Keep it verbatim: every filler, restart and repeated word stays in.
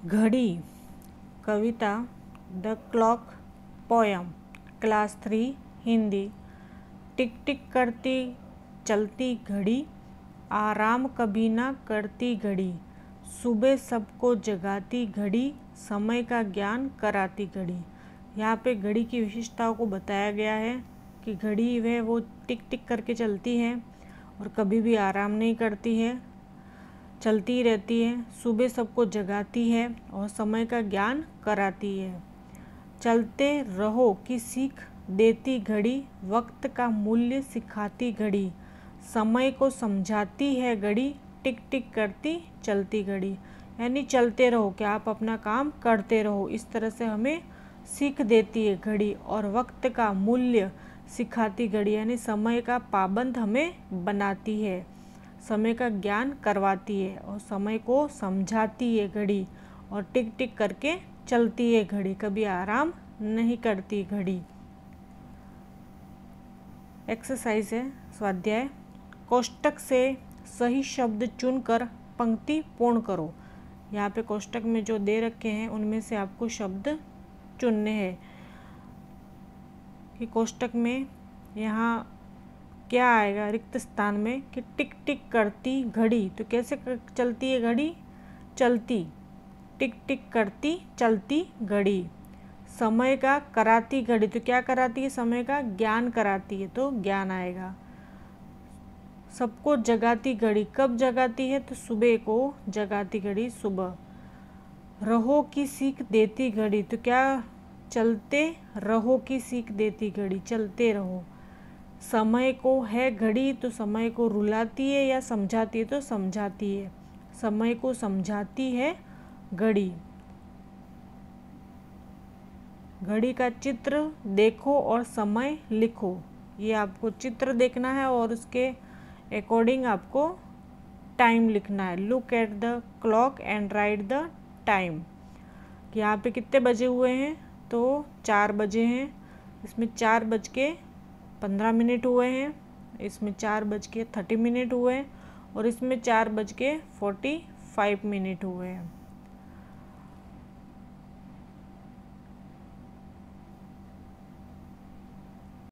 घड़ी कविता the clock poem class three Hindi. टिक टिक करती चलती घड़ी, आराम कभी ना करती घड़ी, सुबह सबको जगाती घड़ी, समय का ज्ञान कराती घड़ी। यहाँ पे घड़ी की विशेषताओं को बताया गया है कि घड़ी वह वो टिक टिक करके चलती है और कभी भी आराम नहीं करती है, चलती रहती है, सुबह सबको जगाती है और समय का ज्ञान कराती है। चलते रहो की सीख देती घड़ी, वक्त का मूल्य सिखाती घड़ी, समय को समझाती है घड़ी, टिक टिक करती चलती घड़ी। यानी चलते रहो कि आप अपना काम करते रहो, इस तरह से हमें सीख देती है घड़ी। और वक्त का मूल्य सिखाती घड़ी यानी समय का पाबंद हमें बनाती है, समय का ज्ञान करवाती है और समय को समझाती है घड़ी, और टिक टिक करके चलती है घड़ी, कभी आराम नहीं करती घड़ी। एक्सरसाइज है स्वाध्याय। कोष्टक से सही शब्द चुनकर पंक्ति पूर्ण करो। यहाँ पे कोष्टक में जो दे रखे हैं उनमें से आपको शब्द चुनने हैं कि कोष्टक में यहाँ क्या आएगा रिक्त स्थान में कि टिक टिक करती घड़ी। तो कैसे चलती है घड़ी? चलती। टिक टिक करती चलती घड़ी। समय का कराती घड़ी, तो क्या कराती है? समय का ज्ञान कराती है, तो ज्ञान आएगा। सबको जगाती घड़ी, कब जगाती है? तो सुबह को जगाती घड़ी, सुबह। रहो की सीख देती घड़ी, तो क्या? चलते रहो की सीख देती घड़ी, चलते रहो। समय को है घड़ी, तो समय को रुलाती है या समझाती है? तो समझाती है, समय को समझाती है घड़ी। घड़ी का चित्र देखो और समय लिखो। ये आपको चित्र देखना है और उसके अकॉर्डिंग आपको टाइम लिखना है। Look at the clock and write the time. यहाँ पे कितने बजे हुए हैं? तो चार बजे हैं। इसमें चार बज के पंद्रह मिनट हुए हैं, इसमें चार बज के थर्टी मिनट हुए हैं और इसमें चार बज के फोर्टी फाइव मिनट हुए हैं।